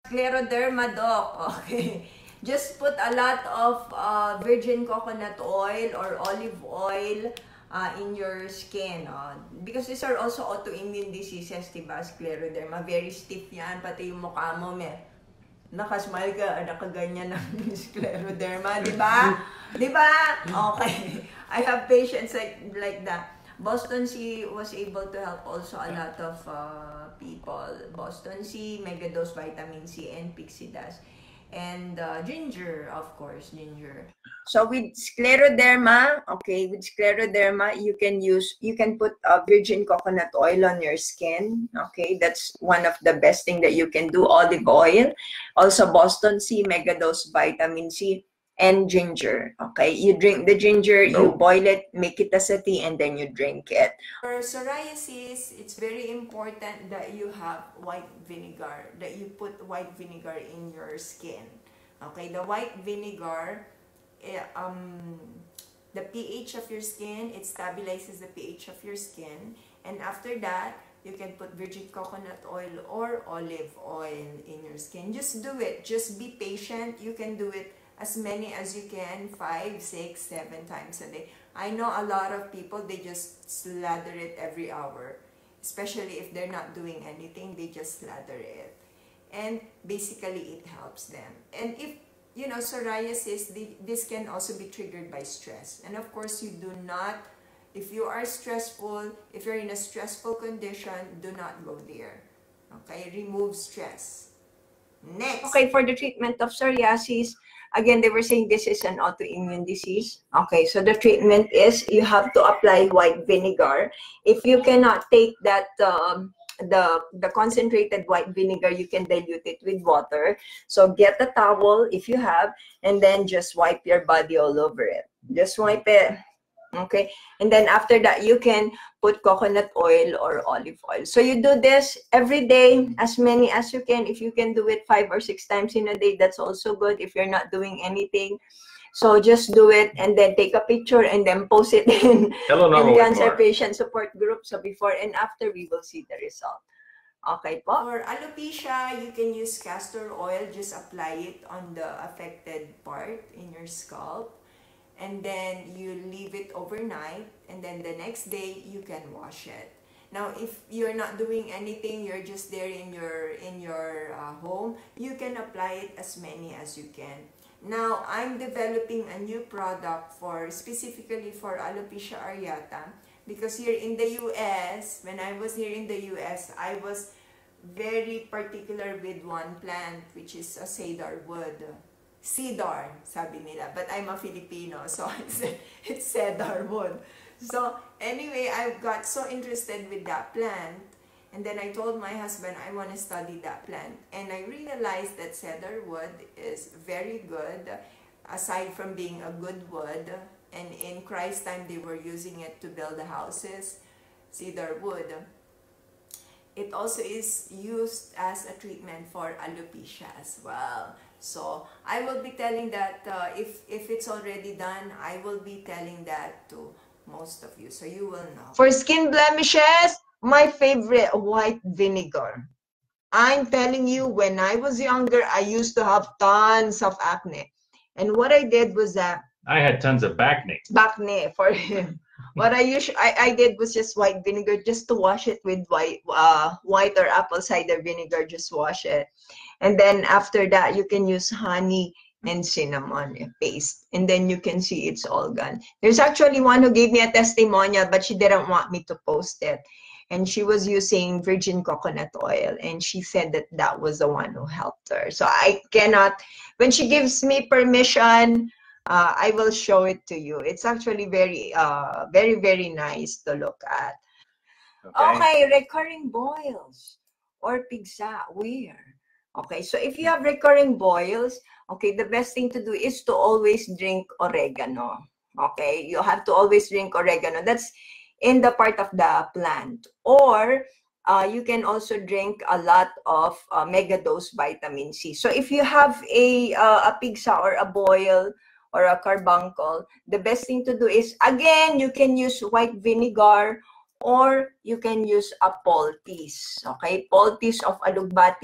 Scleroderma, doc. Okay. Just put a lot of virgin coconut oil or olive oil in your skin. Because these are also autoimmune diseases, diba? Scleroderma. Very stiff yan. Pati yung mukha mo, nakasmile ka, nakaganyan ng scleroderma, di ba? Di ba? Okay. I have patients like that. Boston Sea was able to help also a lot of people. Boston Sea, megadose vitamin C, and Pigsa does. And ginger, of course, ginger. So with scleroderma, okay, with scleroderma, you can put virgin coconut oil on your skin. Okay, that's one of the best thing that you can do. Olive oil, also Boston Sea, megadose vitamin C, and ginger. Okay, you drink the ginger, you boil it, make it as a tea, and then you drink it. For psoriasis, it's very important that you have white vinegar, that you put white vinegar in your skin. Okay, the white vinegar, the pH of your skin, it stabilizes the pH of your skin, and after that, you can put virgin coconut oil or olive oil in your skin. Just do it. Just be patient. You can do it as many as you can, 5, 6, 7 times a day. I know a lot of people, they just slather it every hour. Especially if they're not doing anything, they just slather it. And basically, it helps them. And if, you know, psoriasis, this can also be triggered by stress. And of course, you do not, if you are stressful, if you're in a stressful condition, do not go there. Okay, remove stress. Next. Okay, for the treatment of psoriasis, again, they were saying this is an autoimmune disease. Okay, so the treatment is you have to apply white vinegar. If you cannot take that, the concentrated white vinegar, you can dilute it with water. So get a towel if you have, and then just wipe your body all over it. Just wipe it. Okay, and then after that, you can put coconut oil or olive oil. So you do this every day, as many as you can. If you can do it 5 or 6 times in a day, that's also good if you're not doing anything. So just do it and then take a picture and then post it in cancer patient support group. So before and after, we will see the result. Okay po. For alopecia, you can use castor oil. Just apply it on the affected part in your scalp. And then you leave it overnight, and then the next day you can wash it. Now, if you're not doing anything, you're just there in your home, you can apply it as many as you can. Now, I'm developing a new product specifically for alopecia areata, because here in the US, when I was here in the US, I was very particular with one plant, which is a cedar wood. Cedar, sabi nila. But I'm a Filipino, so it's cedar wood. So anyway, I got so interested with that plant. And then I told my husband I want to study that plant. And I realized that cedar wood is very good, aside from being a good wood. And in Christ's time, they were using it to build the houses, cedar wood. It also is used as a treatment for alopecia as well. So I will be telling that if it's already done, I will be telling that to most of you, so you will know. For skin blemishes, my favorite, white vinegar. I'm telling you, when I was younger, I used to have tons of acne. And what I did was that I had tons of acne. Acne for him. What I did was just white vinegar, just to wash it with white or apple cider vinegar, just wash it. And then after that, you can use honey and cinnamon paste. And then you can see it's all gone. There's actually one who gave me a testimonial, but she didn't want me to post it. And she was using virgin coconut oil. And she said that that was the one who helped her. So I cannot, when she gives me permission, I will show it to you. It's actually very, very nice to look at. Okay, recurring boils or Pigsa, where? Okay, so if you have recurring boils, okay, the best thing to do is to always drink oregano. Okay, you have to always drink oregano. That's in the part of the plant. Or you can also drink a lot of megadose vitamin C. So if you have a Pigsa or a boil or a carbuncle, the best thing to do is, again, you can use white vinegar or you can use a poultice. Okay, poultice of alugbati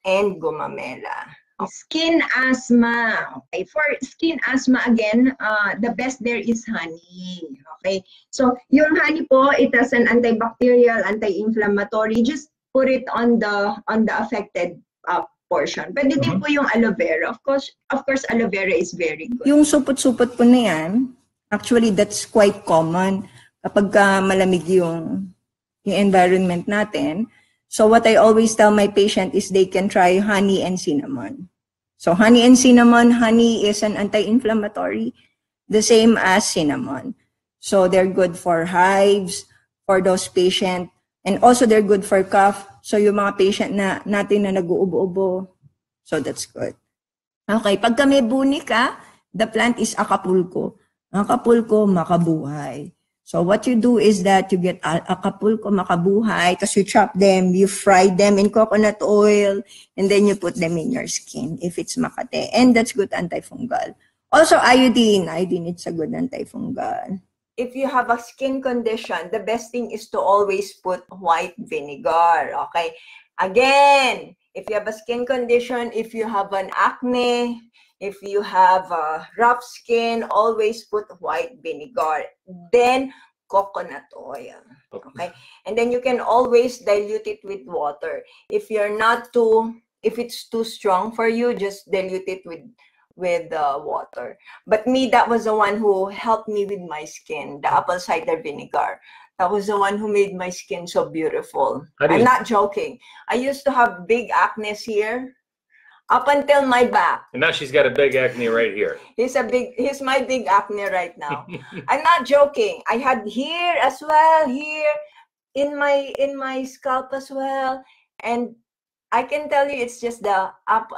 and gumamela. Skin asthma. Okay, for skin asthma again, the best there is honey. Okay, so yung honey po, it has an antibacterial, anti-inflammatory. Just put it on the affected portion. Pwede din po yung aloe vera. Of course, aloe vera is very good. Yung supot-supot po na yan, actually that's quite common kapag malamig yung environment natin. So what I always tell my patient is they can try honey and cinnamon. So honey and cinnamon, honey is an anti-inflammatory, the same as cinnamon. So they're good for hives, for those patients, and also they're good for cough. So yung mga patient natin na nag-uubo-ubo, so that's good. Okay, pagka may buni ka, the plant is Acapulco. Acapulco, makabuhay. So what you do is that you get Acapulco makabuhay, tapos you chop them, you fry them in coconut oil, and then you put them in your skin if it's Makate. And that's good antifungal. Also iodine. Iodine, it's a good antifungal. If you have a skin condition, the best thing is to always put white vinegar, okay? Again, if you have a skin condition, if you have an acne, if you have rough skin, always put white vinegar. Then coconut oil. Okay? And then you can always dilute it with water. If it's too strong for you, just dilute it with water. But me, that was the one who helped me with my skin, the apple cider vinegar. That was the one who made my skin so beautiful. I'm not joking. I used to have big acne here, up until my back. And now she's got a big acne right here. He's my big acne right now. I'm not joking. I had here as well, here in my scalp as well. And I can tell you it's just the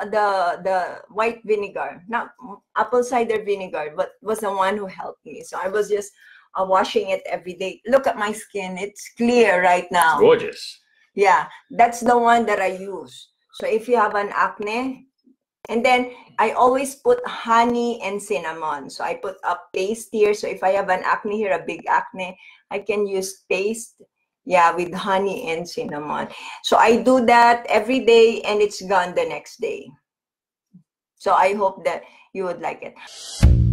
white vinegar, not apple cider vinegar, but was the one who helped me. So I was just washing it every day. Look at my skin. It's clear right now. It's gorgeous. Yeah, that's the one that I use. So if you have an acne, and then I always put honey and cinnamon. So I put a paste here. So if I have an acne here, a big acne, I can use paste, yeah, with honey and cinnamon. So I do that every day and it's gone the next day. So I hope that you would like it.